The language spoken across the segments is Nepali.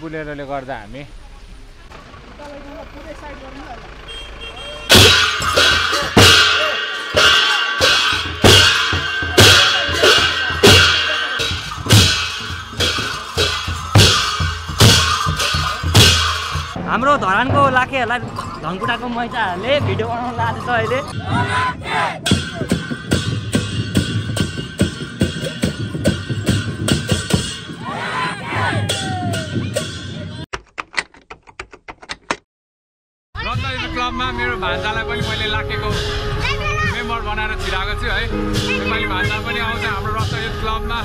बुलेरोले गर्दा हामी हाम्रो धरानको लाखेहरूलाई धनकुटाको मैचाहरूले भिडियो बनाउन लाँदैछ अहिले। क्लबमा मेरो भान्जालाई पनि मैले लाखेको मेम्बर बनाएर छिराएको छु है। नेपाली भान्जा पनि आउँछ हाम्रो रत्न युथ क्लबमा।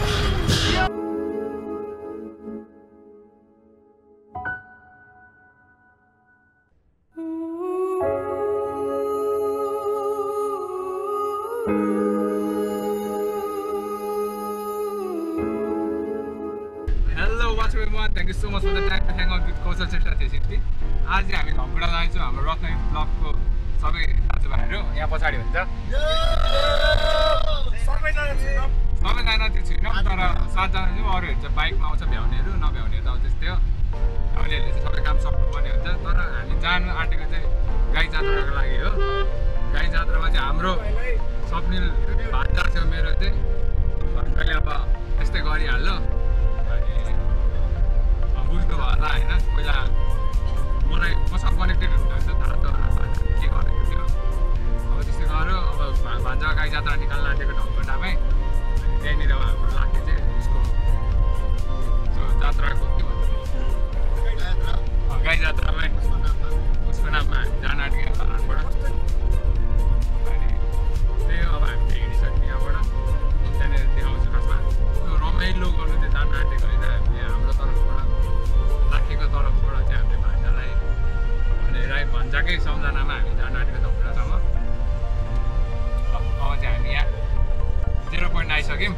Hello, what's up everyone? Thank you so much for the time to hang out with Kaushal Shrestha 360. आज चाहिँ हामी धनकुटा जान्छौँ। हाम्रो रत्न युथ क्लबको सबै दाजुभाइहरू यहाँ पछाडि हुन्छ। सबैजना चाहिँ छैनौँ, तर 7 जना चाहिँ अरूहरू चाहिँ बाइकमा आउँछ, भ्याउनेहरू नभ्याउनेहरू त अब त्यस्तै हो। भ्याउनेहरूले चाहिँ सबै काम सक्नुपर्ने हुन्छ। तर हामी जानु आँटेको चाहिँ गाई जात्राको लागि हो। गाई जात्रामा चाहिँ हाम्रो स्वप्निल भान्जा थियो मेरो चाहिँ। अहिले अब यस्तै गरिहाल्नु बुझ्नु भएन होइन। पहिला मलाई मसँग कनेक्टेड हुनुहुन्छ थाहा छ के गरेको थियो। अब त्यस्तै गऱ्यो। अब भान्जा गाई जात्रा निकाल्न आँटेको ढङ्गटामै त्यहीँनिर हाम्रो लाखे चाहिँ उसको जात्राको के भन्छ गाई जात्रामै उसको नाममा हामी जान आँटेको धरानबाट। अनि त्यही हो, अब हामीले हिँडिसक्यौँ यहाँबाट। त्यहाँनिर देखाउँछु खासमा रमाइलो गर्नु चाहिँ जान आँटेको होइन। हामीले हाम्रो तर्फबाट लाखेको तर्फबाट चाहिँ हामीले भान्जालाई भनेर भन्जाकै सम्झनामा हामी जान आँटेको धनकुटासम्म। अब चाहिँ हामी यहाँ 0 पोइन्ट आइसक्यौँ।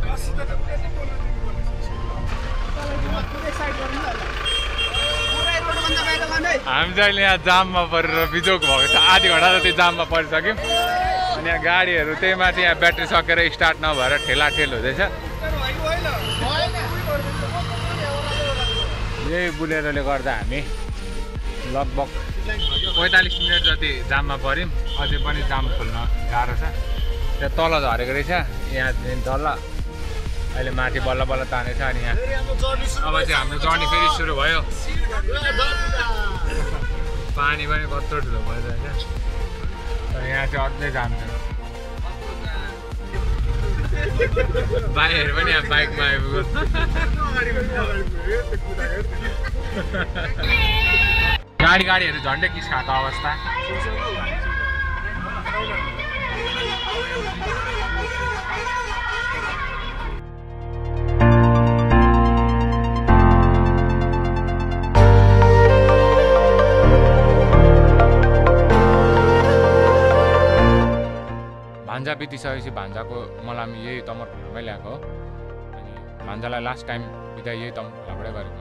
हामी चाहिँ अहिले यहाँ जाममा परेर बिजोक भएको छ। आधी घन्टा त त्यो जाममा परिसक्यौँ। अनि यहाँ गाडीहरू त्यही माथि यहाँ ब्याट्री सकेर स्टार्ट नभएर ठेलाठेल हुँदैछ। यही बुलेरोले गर्दा हामी लगभग 45 मिनट जति जाममा पऱ्यौँ। अझै पनि जाम खोल्न गाह्रो छ। त्यहाँ तल झरेको रहेछ, यहाँ तल अहिले माथि बल्ल बल्ल तानेछ। अनि यहाँ अब चाहिँ हाम्रो जर्नी फेरि सुरु भयो। पानी पनि कत्रो ठुलो भइरहेछ। तर यहाँ चाहिँ अझै जाम छ। भाइहरू पनि यहाँ बाइकमा आइपुग्यो। गाडीहरू झन्डै किस्काएको अवस्था। भान्जा बितिसकेपछि भान्जाको मलामी यही तमरखोलामै ल्याएको हो। अनि भान्जालाई लास्ट टाइम बिदा यही तमरखोलाबाटै गरेको।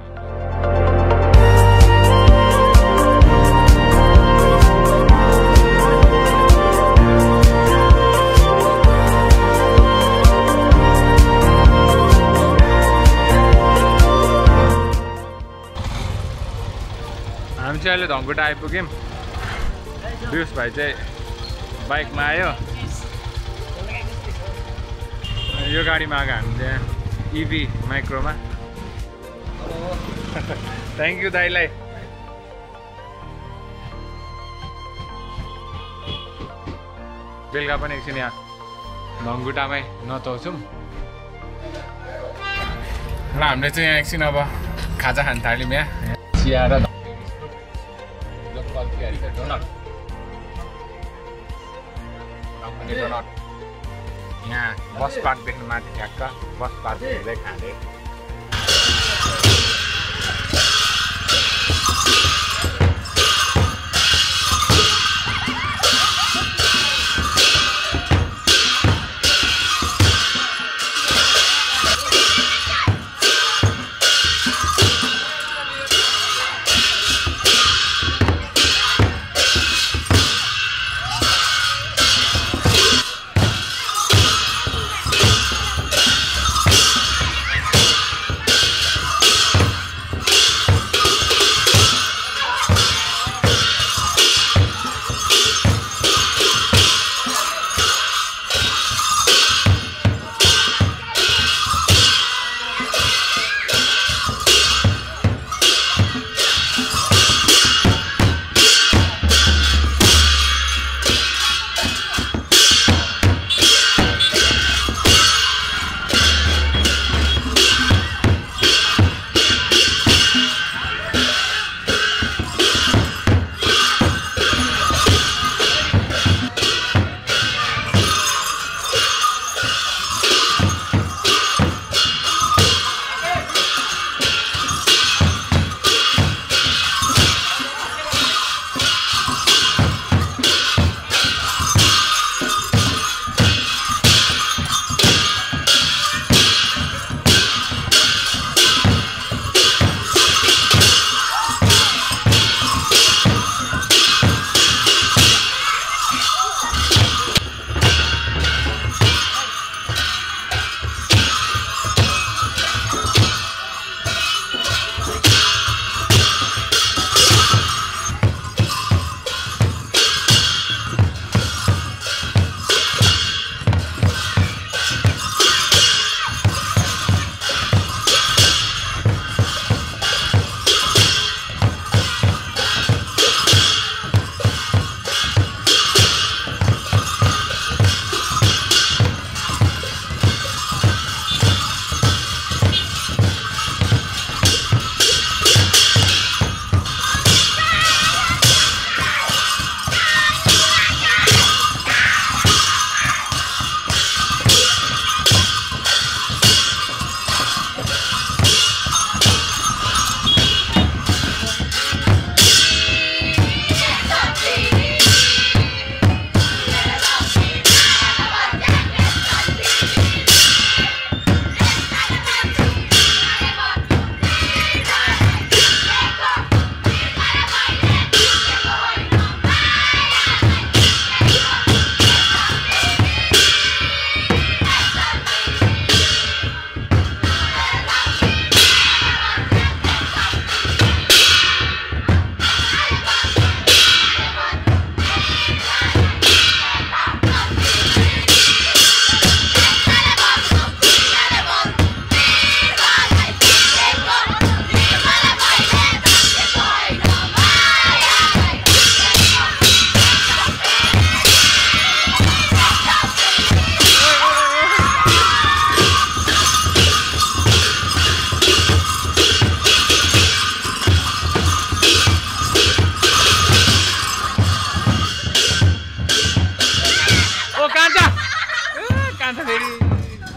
हामी चाहिँ अहिले धनकुटा आइपुग्यौँ। बिउस भाइ चाहिँ बाइकमा आयो। यो गाडीमा आएको हामी चाहिँ इभी माइक्रोमा। Thank you दाइलाई। बेलुका पनि एकछिन यहाँ धनकुटामै नताउँछौँ र हामीले चाहिँ यहाँ एकछिन अब खाजा खान थाल्यौँ। यहाँ चिया र यहाँ बस पार्कदेखि माथि ठ्याक्क बस पार्क हुँदै खाँदै।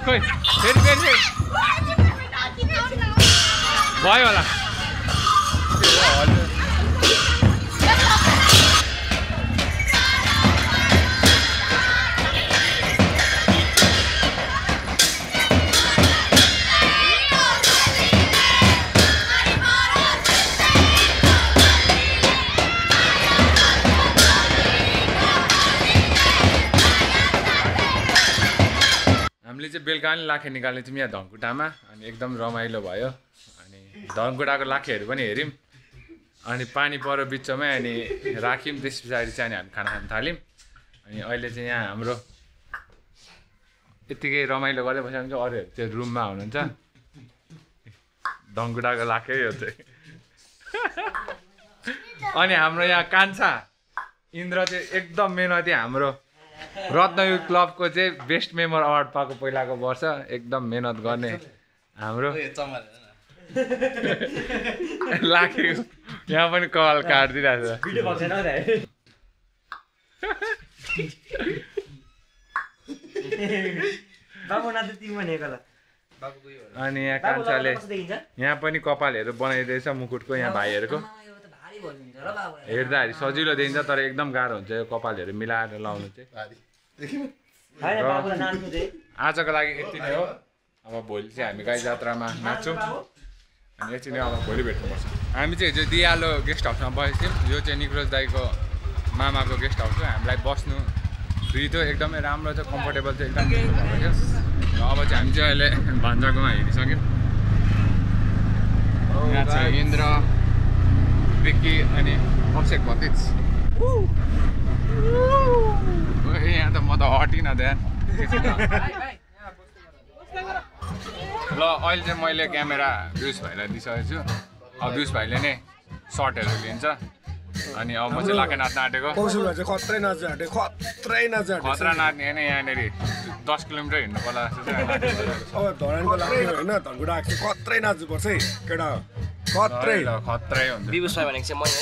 खोइ फेरि फेरि भयो होला हामीले चाहिँ बेलुका पनि लाखे निकाल्ने थियौँ यहाँ धनकुटामा अनि एकदम रमाइलो भयो अनि धनकुटाको लाखेहरू पनि हेऱ्यौँ अनि पानी पऱ्यो बिचमै अनि राख्यौँ त्यस पछाडि चाहिँ हामी खाना खान थाल्यौँ अनि अहिले चाहिँ यहाँ हाम्रो यत्तिकै रमाइलो गर्दै बस्यो भने चाहिँ अरूहरू चाहिँ रुममा हुनुहुन्छ धनकुटाको लाखे यो चाहिँ अनि हाम्रो यहाँ कान्छा इन्द्र चाहिँ एकदम मेहनती हाम्रो रत्नयुग क्लबको चाहिँ बेस्ट मेम्बर अवार्ड पाएको पहिलाको वर्ष एकदम मेहनत गर्ने हाम्रो लाखे यहाँ पनि कल काटिदिइरहेको अनि यहाँ कान्छाले यहाँ पनि कपालहरू बनाइदिएछ मुकुटको यहाँ भाइहरूको हेर्दाखेरि सजिलो देखिन्छ तर एकदम गाह्रो हुन्छ यो कपालहरू मिलाएर लाउनु चाहिँ आजको लागि यति नै हो अब भोलि चाहिँ हामी गाई जात्रामा नाच्छौँ अनि यति नै अब भोलि भेट्नुपर्छ हामी चाहिँ हिजो दियालो गेस्ट हाउसमा बसेको थियौँ यो चाहिँ निक्रोज दाईको मामाको गेस्ट हाउस हो हामीलाई बस्नु फ्री थियो एकदमै राम्रो छ कम्फर्टेबल चाहिँ एकदम भएको थियो र अब चाहिँ हामी चाहिँ अहिले भान्जाकोमा हिँडिसक्यौँ यहाँ चाहिँ इन्द्र विक्की अनि अभिषेक भतिज यहाँ त म त हटिनँ त्यहाँ ल अहिले चाहिँ मैले क्यामेरा ब्युस भाइलाई दिइसकेको छु अब ब्युस भाइले नै सर्टहरू लिन्छ अनि अब म चाहिँ लाखे नाच्न आँटेको खतरा नाच्ने होइन यहाँनिर 10 किलोमिटर हिँड्नु पर्ला जस्तो अब धरानको लागि होइन धनकुटा आएको खत्रै नाच्नुपर्छ है केटा खत्रै हुन्छ बिबुस भाइ भनेको चाहिँ म है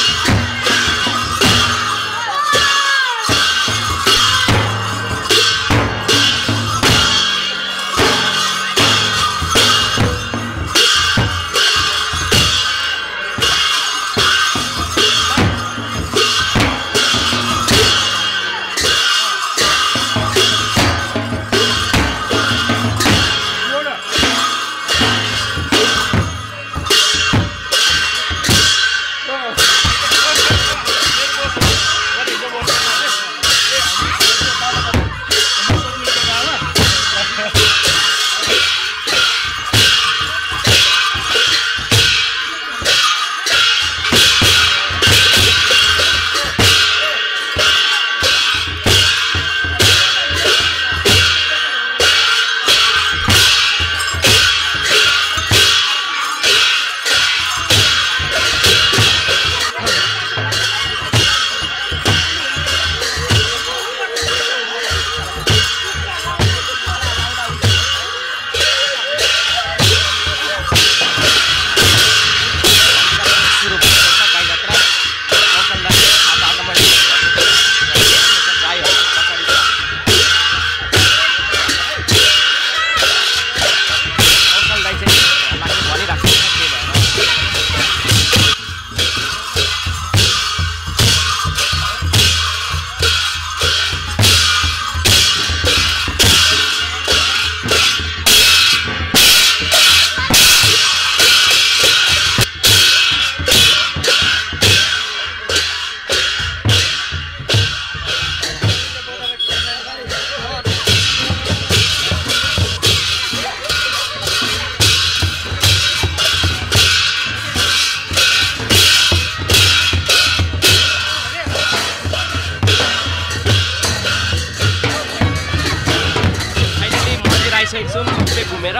घुमेर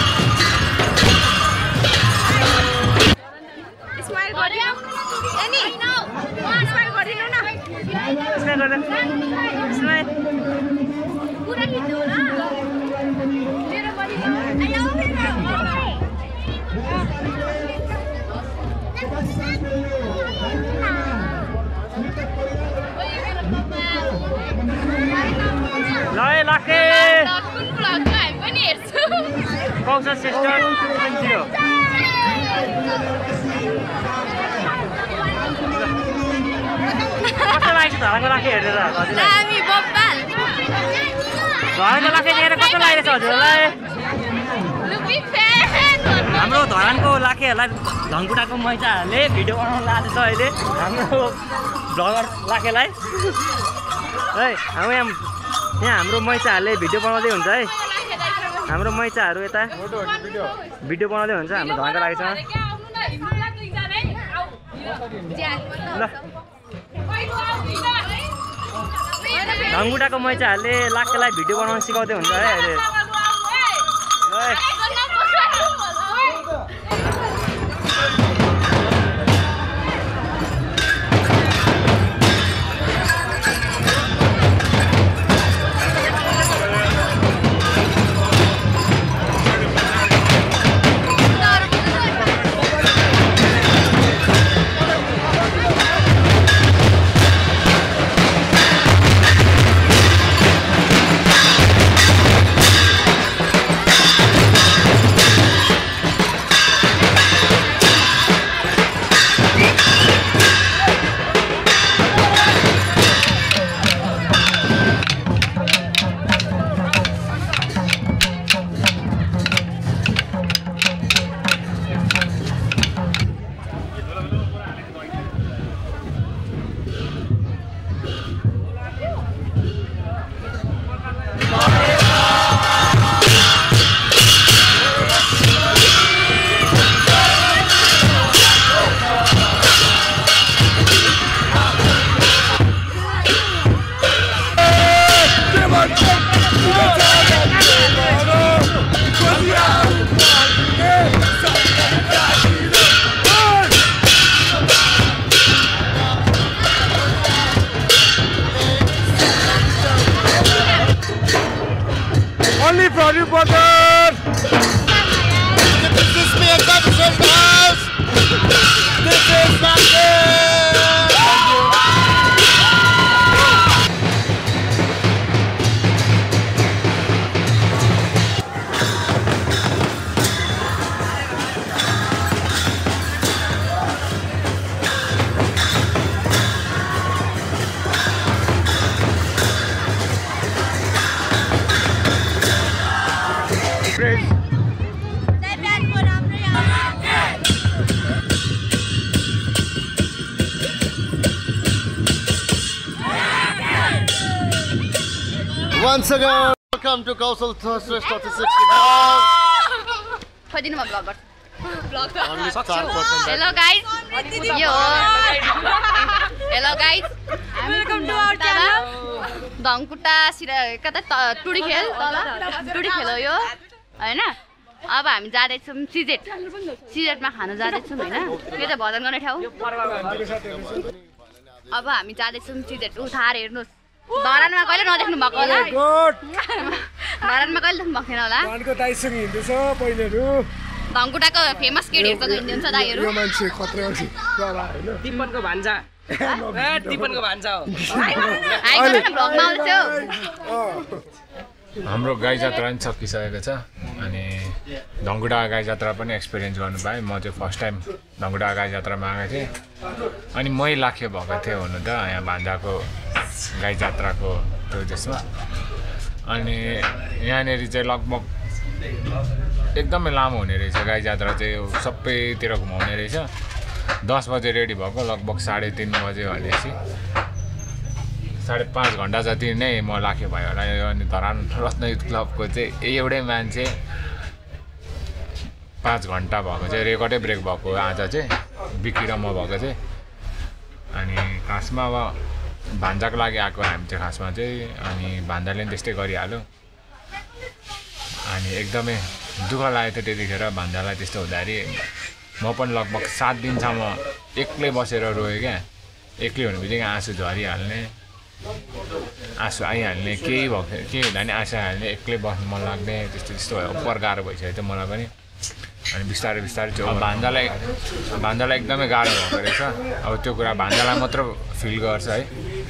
Smile, Any? ल है लाखे कुन ब्लगमा हामी पनि हेर्छौँ कौशल श्रेष्ठ 2.0 कस्तो लाग्छ धरानको लाखे हेरेर हजुरलाई दामी बब्बाल धरानको लाखे देखेर कस्तो लागेछ हजुरलाई लुबी फ्यान हाम्रो धरानको लाखेहरूलाई धनकुटाको मैचाहरूले भिडियो बनाउन लाँदैछ अहिले हाम्रो ब्लगर लाखेलाई है हाम्रो यहाँ हाम्रो मैचाहरूले भिडियो बनाउँदै हुन्छ है हाम्रो मैचाहरू यता भिडियो बनाउँदै हुन्छ हाम्रो धनको लाखेसँग ल धनकुटाको मैचाहरूले लाखेलाई भिडियो बनाउन सिकाउँदै हुन्छ है अहिले Once again, welcome to Kaushal Shrestha 60 खोजिदिनु भयो ब्लगर Only 4%. हेलो गाइस यो hello guys welcome to our channel Dhankuta कता टुडी खेल टुडी खेल हो यो हैन अब हामी जाँदैछौँ सिजेटमा खान जाँदैछौँ हैन यो चाहिँ भजन गर्ने ठाउँ अब हामी जाँदैछौँ सिजेट उठाएर हेर्नुहोस् धरानमा कहिले नदेख्नु भएको होला धरानमा कहिले देख्नु भएको थिएन होला धनको दाइसँग हिँड्दैछ पहिलेहरू धनकुटाको फेमस केटीहरुसँग हिँड्नुहुन्छ दाइहरु यो मान्छे खतरा मान्छे बाबा हैन टिपनको भान्जा टिपनको भान्जा हो हाइ गर्न भ्लगमा आउँदैछौ हाम्रो गाई जात्रा पनि सकिसकेको छ अनि धनकुटा गाई जात्रा पनि एक्सपिरियन्स गर्नु पाएँ म चाहिँ फर्स्ट टाइम धनकुटा गाई जात्रामा आएको थिएँ अनि मै लाखे भएको थिएँ हुनु त यहाँ भान्जाको गाई जात्राको त्यो त्यसमा अनि यहाँनिर चाहिँ लगभग एकदमै लामो हुने रहेछ गाई जात्रा चाहिँ सबैतिर घुमाउने रहेछ 10 बजे रेडी भएको लगभग 3:30 बजे भनेपछि 5.5 घन्टा जति नै म लाखे भयो होला अनि धरान रत्न युथ क्लबको चाहिँ एउटै मान्छे 5 घन्टा भएको चाहिँ रेकर्डै ब्रेक भएको आज चाहिँ बिक्री र म भएको चाहिँ अनि खासमा अब भान्जाको लागि आएको हामी चाहिँ खासमा चाहिँ अनि भान्जाले पनि त्यस्तै गरिहाल्यो अनि एकदमै दुःख लागेको थियो त्यतिखेर भान्जालाई त्यस्तो हुँदाखेरि म पनि लगभग 7 दिनसम्म एक्लै बसेर रोएँ क्या एक्लै हुने बित्तिकै आँसु झरिहाल्ने आँसु आइहाल्ने केही भएको के हुँदा नि आँसु हाल्ने एक्लै बस्नु मन लाग्ने त्यस्तो भयो उपर गाह्रो भइसकेको थियो मलाई पनि अनि बिस्तारै बिस्तारै त्यो भान्जालाई एकदमै गाह्रो भएको रहेछ अब त्यो कुरा भान्जालाई मात्र फिल गर्छ है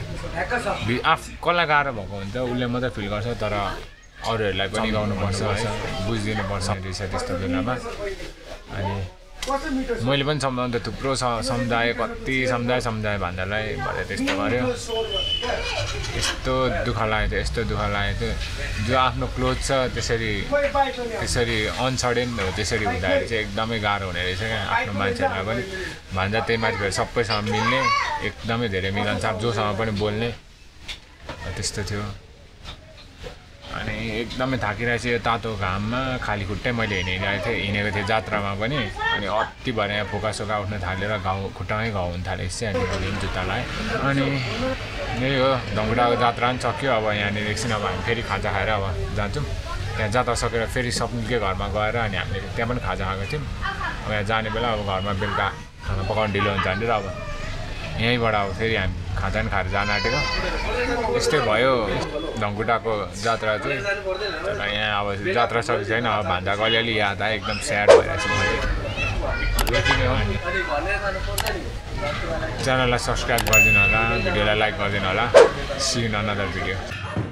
कसलाई गाह्रो भएको हुन्छ उसले मात्रै फिल गर्छ तर अरूहरूलाई पनि गाउनुपर्छ है बुझिदिनुपर्छ रहेछ त्यस्तो बेलामा अनि मैले पनि सम्झाउँदा थुप्रो सम्झाएँ कति सम्झाएँ भान्जालाई भनेर त्यस्तो गर्यो यस्तो दुःख लागेको थियो जो आफ्नो क्लोज छ त्यसरी अनसडेन हो त्यसरी हुँदाखेरि चाहिँ एकदमै गाह्रो हुने रहेछ क्या आफ्नो मान्छेहरूलाई पनि भान्जा त्यही मान्छे सबैसँग मिल्ने एकदमै धेरै मिलनसार जोसँग पनि बोल्ने त्यस्तो थियो अनि एकदमै थाकिरहेको थियो यो तातो घाममा खाली खुट्टै मैले हिँडेको थिएँ जात्रामा पनि अनि अति भएर यहाँ फोकासोका उठ्न थालेर खुट्टामै घाउ हुन थालेपछि अनि मैले पनि जुत्ता लगाएँ अनि यही हो धनकुटाको जात्रा पनि सक्यो अब यहाँनिर एकछिन अब हामी फेरि खाजा खाएर अब जान्छौँ त्यहाँ जात्रा सकेर फेरि सपनकै घरमा गएर अनि हामीले त्यहाँ पनि खाजा खाएको थियौँ अब यहाँ जाने बेला अब घरमा बेलुका खाना पकाउनु ढिलो हुन्छ भनेर अब यहीँबाट अब फेरि हामी खाजा पनि खाएर जान आँटेको यस्तै भयो धनकुटाको जात्रा चाहिँ तर यहाँ अब जात्रा सकेको छैन अब भान्जाको अलिअलि याद आयो एकदम स्याड भइरहेको छु मैले यति नै हो च्यानललाई सब्सक्राइब गरिदिनु होला भिडियोलाई लाइक गरिदिनु होला सी इन अनदर भिडियो